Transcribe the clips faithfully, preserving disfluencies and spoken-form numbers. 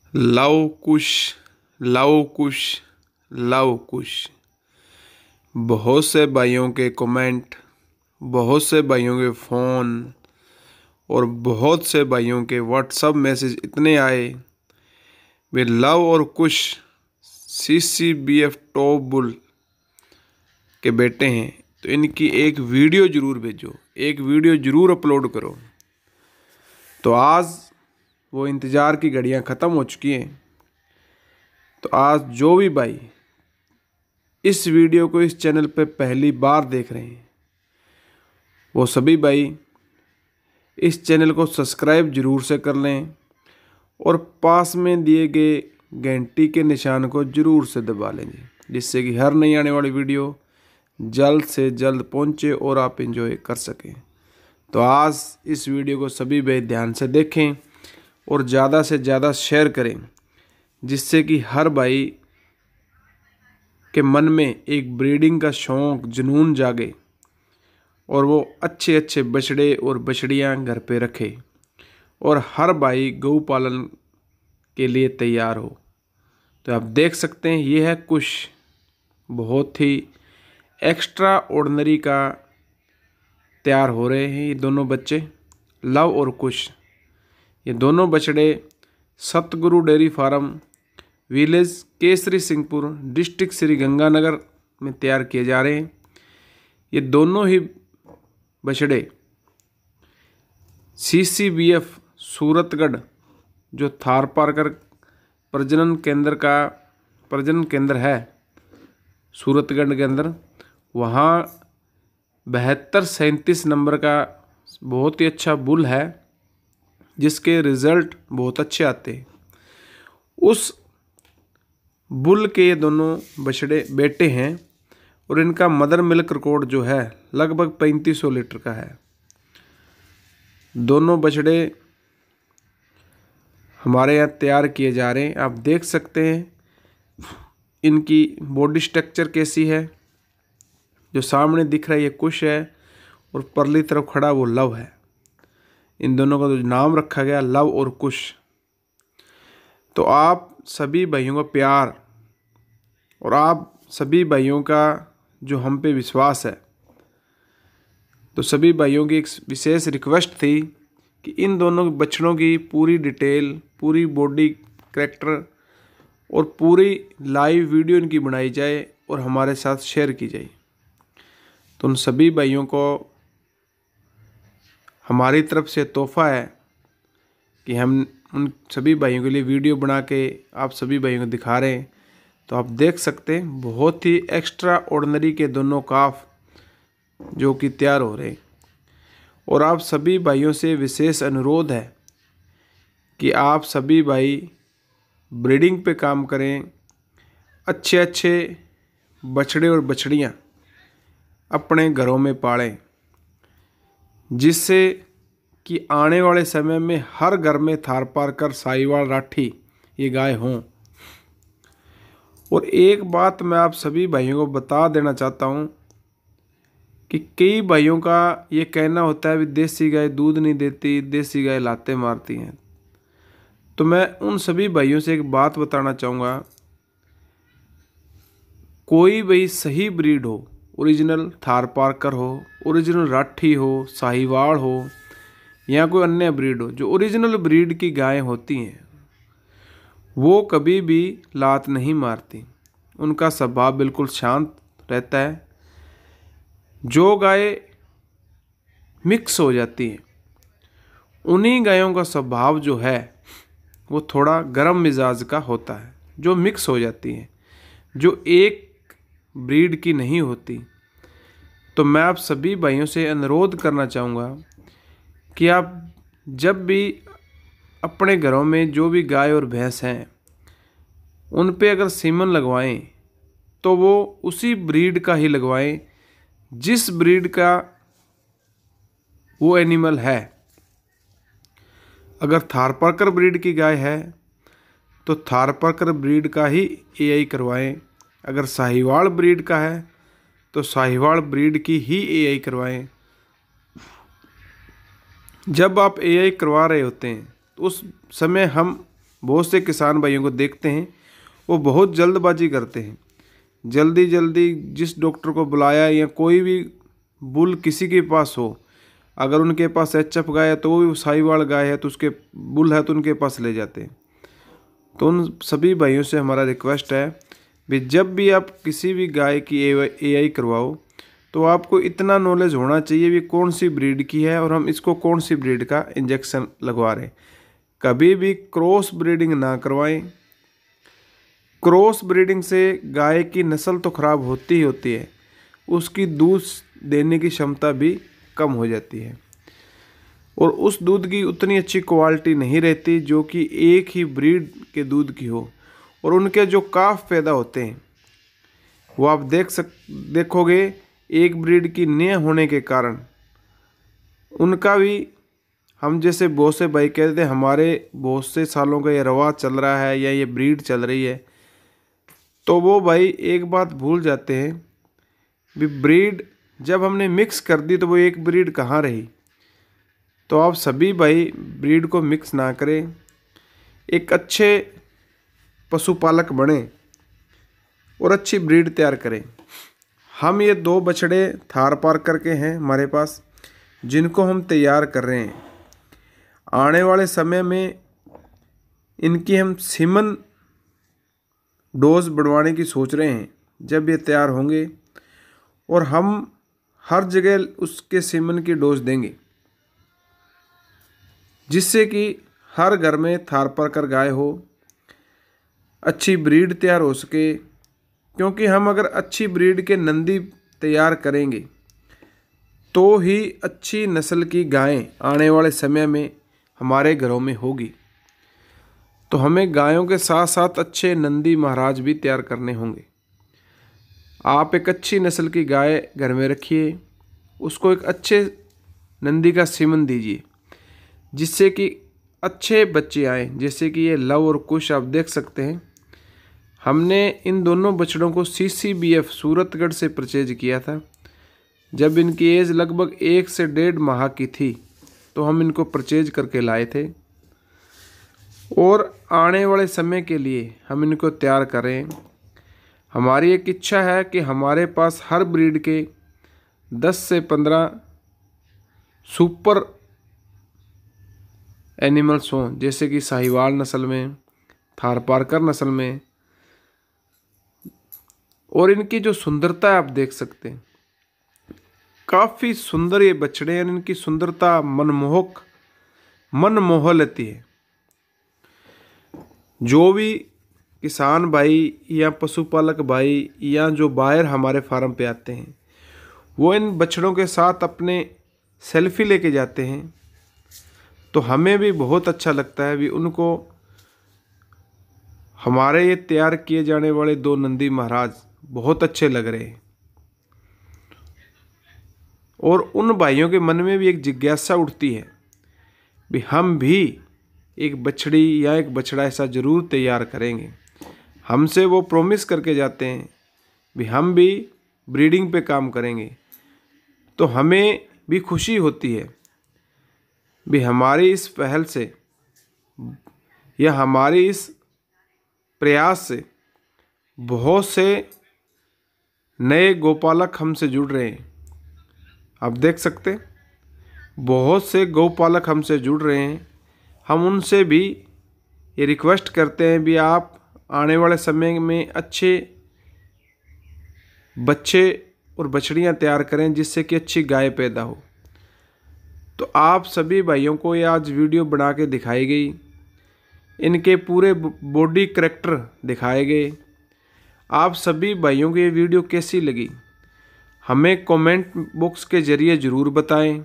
Love Kush Lav Kush Lav Kush. बहुत से भाइयों के कमेंट, बहुत से भाइयों के फ़ोन और बहुत से भाइयों के व्हाट्सएप मैसेज इतने आए। वे लव और Kush C C B F top bull के बेटे हैं, तो इनकी एक वीडियो ज़रूर भेजो, एक वीडियो ज़रूर अपलोड करो। तो आज वो इंतज़ार की घड़ियां ख़त्म हो चुकी हैं। तो आज जो भी भाई इस वीडियो को इस चैनल पे पहली बार देख रहे हैं, वो सभी भाई इस चैनल को सब्सक्राइब ज़रूर से कर लें और पास में दिए गए घंटी के निशान को ज़रूर से दबा लें, जिससे कि हर नई आने वाली वीडियो जल्द से जल्द पहुंचे और आप एंजॉय कर सकें। तो आज इस वीडियो को सभी भाई ध्यान से देखें और ज़्यादा से ज़्यादा शेयर करें, जिससे कि हर भाई के मन में एक ब्रीडिंग का शौक़, जुनून जागे और वो अच्छे अच्छे बछड़े और बछड़ियाँ घर पे रखे और हर भाई गौ पालन के लिए तैयार हो। तो आप देख सकते हैं, ये है कुश, बहुत ही एक्स्ट्रा ऑर्डिनरी का तैयार हो रहे हैं ये दोनों बच्चे, लव और कुश। ये दोनों बछड़े Satguru dairy farm, village Kesari Singhpur, district Shri Ganganagar में तैयार किए जा रहे हैं। ये दोनों ही बछड़े C C B F Suratgarh, जो थारपारकर प्रजनन केंद्र का प्रजनन केंद्र है सूरतगढ़ के अंदर, वहाँ बहत्तर सैंतीस नंबर का बहुत ही अच्छा बुल है, जिसके रिज़ल्ट बहुत अच्छे आते हैं। उस बुल के ये दोनों बछड़े बेटे हैं और इनका मदर मिल्क रिकॉर्ड जो है लगभग पैंतीस सौ लीटर का है। दोनों बछड़े हमारे यहाँ तैयार किए जा रहे हैं। आप देख सकते हैं इनकी बॉडी स्ट्रक्चर कैसी है। जो सामने दिख रहा है ये कुश है और परली तरफ खड़ा वो लव है। इन दोनों का जो नाम रखा गया लव और कुश। तो आप सभी भाइयों का प्यार और आप सभी भाइयों का जो हम पे विश्वास है, तो सभी भाइयों की एक विशेष रिक्वेस्ट थी कि इन दोनों बछड़ों की पूरी डिटेल, पूरी बॉडी कैरेक्टर और पूरी लाइव वीडियो इनकी बनाई जाए और हमारे साथ शेयर की जाए। तो उन सभी भाइयों को हमारी तरफ से तोहफा है कि हम उन सभी भाइयों के लिए वीडियो बना के आप सभी भाइयों को दिखा रहे हैं। तो आप देख सकते हैं बहुत ही एक्स्ट्रा ऑर्डिनरी के दोनों काफ जो कि तैयार हो रहे हैं। और आप सभी भाइयों से विशेष अनुरोध है कि आप सभी भाई ब्रीडिंग पे काम करें, अच्छे अच्छे बछड़े और बछड़ियाँ अपने घरों में पालें, जिससे कि आने वाले समय में हर घर में थारपारकर, साहिवाल, राठी ये गाय हों। और एक बात मैं आप सभी भाइयों को बता देना चाहता हूँ कि कई भाइयों का ये कहना होता है भी देसी गाय दूध नहीं देती, देसी गाय लाते मारती हैं। तो मैं उन सभी भाइयों से एक बात बताना चाहूँगा, कोई भी सही ब्रीड हो, ओरिजिनल थारपारकर हो, ओरिजिनल राठी हो, साहिवाल हो या कोई अन्य ब्रीड हो, जो ओरिजिनल ब्रीड की गायें होती हैं वो कभी भी लात नहीं मारती। उनका स्वभाव बिल्कुल शांत रहता है। जो गाय मिक्स हो जाती हैं उन्हीं गायों का स्वभाव जो है वो थोड़ा गर्म मिजाज का होता है। जो मिक्स हो जाती हैं, जो एक ब्रीड की नहीं होती। तो मैं आप सभी भाइयों से अनुरोध करना चाहूँगा कि आप जब भी अपने घरों में जो भी गाय और भैंस हैं उन पे अगर सीमन लगवाएं तो वो उसी ब्रीड का ही लगवाएं जिस ब्रीड का वो एनिमल है। अगर थारपारकर ब्रीड की गाय है तो थारपारकर ब्रीड का ही ए आई करवाएं। अगर साहिवाल ब्रीड का है तो साहिवाल ब्रीड की ही ए आई करवाएं। जब आप ए आई करवा रहे होते हैं तो उस समय हम बहुत से किसान भाइयों को देखते हैं वो बहुत जल्दबाजी करते हैं, जल्दी जल्दी जिस डॉक्टर को बुलाया या कोई भी बुल किसी के पास हो, अगर उनके पास एच एफ गाय है तो वो भी साहिवाल गाय है तो उसके बुल है तो उनके पास ले जाते हैं। तो उन सभी भाइयों से हमारा रिक्वेस्ट है भी जब भी आप किसी भी गाय की ए आई करवाओ तो आपको इतना नॉलेज होना चाहिए भी कौन सी ब्रीड की है और हम इसको कौन सी ब्रीड का इंजेक्शन लगवा रहे हैं। कभी भी क्रॉस ब्रीडिंग ना करवाएं। क्रॉस ब्रीडिंग से गाय की नस्ल तो खराब होती ही होती है, उसकी दूध देने की क्षमता भी कम हो जाती है और उस दूध की उतनी अच्छी क्वालिटी नहीं रहती जो कि एक ही ब्रीड के दूध की हो। और उनके जो काफ पैदा होते हैं वो आप देख सक देखोगे एक ब्रीड की न होने के कारण उनका भी, हम जैसे बहुत से भाई कहते हैं हमारे बहुत से सालों का ये रवाज चल रहा है या ये ब्रीड चल रही है, तो वो भाई एक बात भूल जाते हैं भी ब्रीड जब हमने मिक्स कर दी तो वो एक ब्रीड कहाँ रही। तो आप सभी भाई ब्रीड को मिक्स ना करें, एक अच्छे पशुपालक बने और अच्छी ब्रीड तैयार करें। हम ये दो बछड़े थार पार करके हैं हमारे पास जिनको हम तैयार कर रहे हैं। आने वाले समय में इनकी हम सीमन डोज बढ़वाने की सोच रहे हैं जब ये तैयार होंगे, और हम हर जगह उसके सीमन की डोज देंगे जिससे कि हर घर में थार पार कर गाय हो, अच्छी ब्रीड तैयार हो सके। क्योंकि हम अगर अच्छी ब्रीड के नंदी तैयार करेंगे तो ही अच्छी नस्ल की गायें आने वाले समय में हमारे घरों में होगी। तो हमें गायों के साथ साथ अच्छे नंदी महाराज भी तैयार करने होंगे। आप एक अच्छी नस्ल की गाय घर में रखिए, उसको एक अच्छे नंदी का सीमन दीजिए जिससे कि अच्छे बच्चे आए। जैसे कि ये लव और कुश आप देख सकते हैं, हमने इन दोनों बछड़ों को C C B F Suratgarh से परचेज किया था। जब इनकी एज लगभग एक से डेढ़ माह की थी तो हम इनको परचेज करके लाए थे और आने वाले समय के लिए हम इनको तैयार करें। हमारी एक इच्छा है कि हमारे पास हर ब्रीड के दस से पंद्रह सुपर एनिमल्स हों, जैसे कि साहिवाल नस्ल में, थारपारकर नस्ल में। और इनकी जो सुंदरता है आप देख सकते हैं, काफ़ी सुंदर ये बछड़े हैं। इनकी सुंदरता मनमोहक मन मोह लेती है। जो भी किसान भाई या पशुपालक भाई या जो बायर हमारे फार्म पे आते हैं वो इन बछड़ों के साथ अपने सेल्फी लेके जाते हैं, तो हमें भी बहुत अच्छा लगता है भी उनको हमारे ये तैयार किए जाने वाले दो नंदी महाराज बहुत अच्छे लग रहे हैं। और उन भाइयों के मन में भी एक जिज्ञासा उठती है भी हम भी एक बछड़ी या एक बछड़ा ऐसा ज़रूर तैयार करेंगे। हमसे वो प्रॉमिस करके जाते हैं भी हम भी ब्रीडिंग पे काम करेंगे, तो हमें भी खुशी होती है भी हमारी इस पहल से या हमारी इस प्रयास से बहुत से नए गोपालक हमसे जुड़ रहे हैं। आप देख सकते हैं बहुत से गौपालक हमसे जुड़ रहे हैं। हम उनसे भी ये रिक्वेस्ट करते हैं भी आप आने वाले समय में अच्छे बच्चे और बछड़ियां तैयार करें जिससे कि अच्छी गाय पैदा हो। तो आप सभी भाइयों को ये आज वीडियो बना के दिखाई गई, इनके पूरे बॉडी करैक्टर दिखाए गए। आप सभी भाइयों को ये वीडियो कैसी लगी हमें कमेंट बॉक्स के ज़रिए ज़रूर बताएं,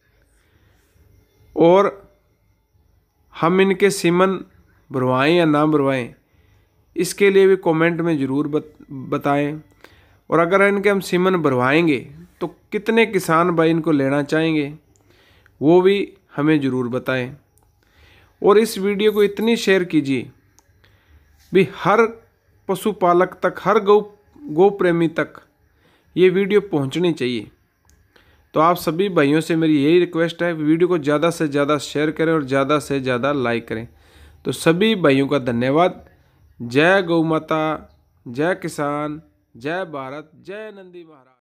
और हम इनके सीमन भरवाएं या ना भरवाएं इसके लिए भी कमेंट में ज़रूर बताएं। और अगर इनके हम सीमन भरवाएंगे तो कितने किसान भाई इनको लेना चाहेंगे वो भी हमें ज़रूर बताएं। और इस वीडियो को इतनी शेयर कीजिए भी हर पशुपालक तक, हर गौ गौ प्रेमी तक ये वीडियो पहुंचनी चाहिए। तो आप सभी भाइयों से मेरी यही रिक्वेस्ट है, वीडियो को ज़्यादा से ज़्यादा शेयर करें और ज़्यादा से ज़्यादा लाइक करें। तो सभी भाइयों का धन्यवाद। जय गौ माता, जय किसान, जय भारत, जय नंदी महाराज।